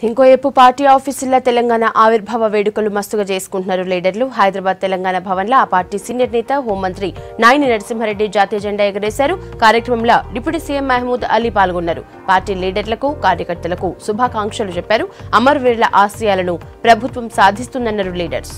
ఇంకోవైపు పార్టీ ఆఫీసుల్లో తెలంగాణ ఆవిర్భావ వేడుకలు మస్తుగా చేసుకుంటున్నారు లీడర్లు. హైదరాబాద్ తెలంగాణ భవన్లో ఆ పార్టీ సీనియర్ నేత హోంమంత్రి నాయిని నరసింహారెడ్డి జాతీయ జెండా ఎగరేశారు. కార్యక్రమంలో డిప్యూటీ సీఎం మహమూద్ అలీ పాల్గొన్నారు. పార్టీ లీడర్లకు కార్యకర్తలకు శుభాకాంక్షలు చెప్పారు. అమరవీరుల ఆశయాలను ప్రభుత్వం సాధిస్తుందన్నారు లీడర్స్.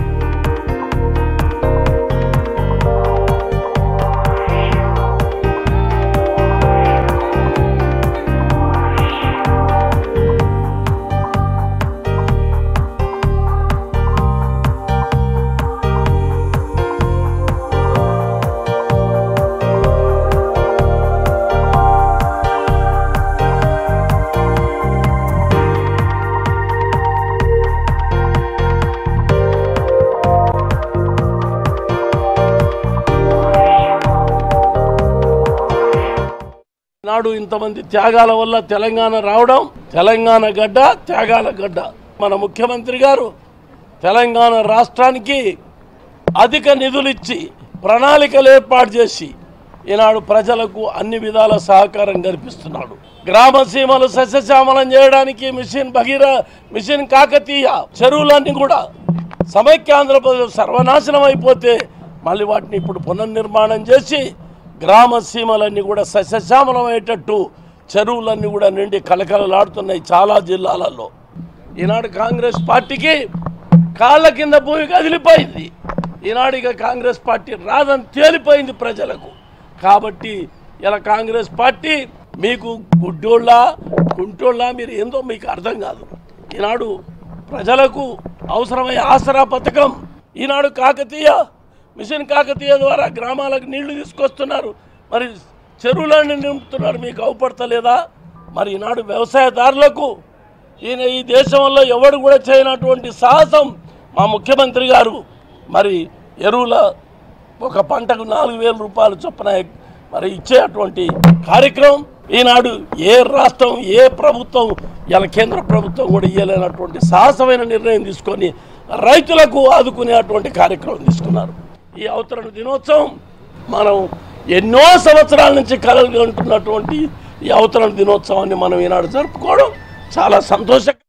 నాడు ఇంతమంది త్యాగాల వల్ల తెలంగాణ రావడం, తెలంగాణ గడ్డ త్యాగాల గడ్డ. మన ముఖ్యమంత్రి గారు తెలంగాణ రాష్ట్రానికి అధిక నిధులు ఇచ్చి ప్రణాళికలు ఏర్పాటు చేసి ఈనాడు ప్రజలకు అన్ని విధాల సహకారం కల్పిస్తున్నాడు. గ్రామ సీమలు సస్యశ్యామలం చేయడానికి మిషన్ కాకతీయ చెరువులన్నీ కూడా సమైక్య ఆంధ్రప్రదేశ్ సర్వనాశనం అయిపోతే మళ్ళీ వాటిని ఇప్పుడు పునర్నిర్మాణం చేసి గ్రామ సీమలన్నీ కూడా సస్యశ్యామలమయ్యేటట్టు చెరువులన్నీ కూడా నిండి కలకలలాడుతున్నాయి చాలా జిల్లాలలో. ఈనాడు కాంగ్రెస్ పార్టీకి కాళ్ళ కింద భూమి కదిలిపోయింది. ఈనాడు ఇక కాంగ్రెస్ పార్టీ రాదని తేలిపోయింది ప్రజలకు. కాబట్టి ఇలా కాంగ్రెస్ పార్టీ మీకు గుంటోళ్ళ మీరు ఏందో మీకు అర్థం కాదు. ఈనాడు ప్రజలకు అవసరమయ్యే ఆసరా పథకం, ఈనాడు మిషన్ కాకతీయ ద్వారా గ్రామాలకు నీళ్లు తీసుకొస్తున్నారు. మరి చెరువులన్నీ నింపుతున్నారు, మీకు అవపడతలేదా? మరి ఈనాడు వ్యవసాయదారులకు ఈ దేశంలో ఎవడు కూడా చేయనటువంటి సాహసం మా ముఖ్యమంత్రి గారు మరి ఎరువుల ఒక పంటకు 4,000 రూపాయలు చొప్పున మరి ఇచ్చేటువంటి కార్యక్రమం ఈనాడు ఏ రాష్ట్రం ఏ ప్రభుత్వం ఇలా కేంద్ర ప్రభుత్వం కూడా ఇవ్వలేనటువంటి సాహసమైన నిర్ణయం తీసుకొని రైతులకు ఆదుకునేటువంటి కార్యక్రమం తీసుకున్నారు. ఈ అవతరణ దినోత్సవం మనం ఎన్నో సంవత్సరాల నుంచి కలలుగా ఉంటున్నటువంటి ఈ అవతరణ దినోత్సవాన్ని మనం ఈనాడు జరుపుకోవడం చాలా సంతోషం.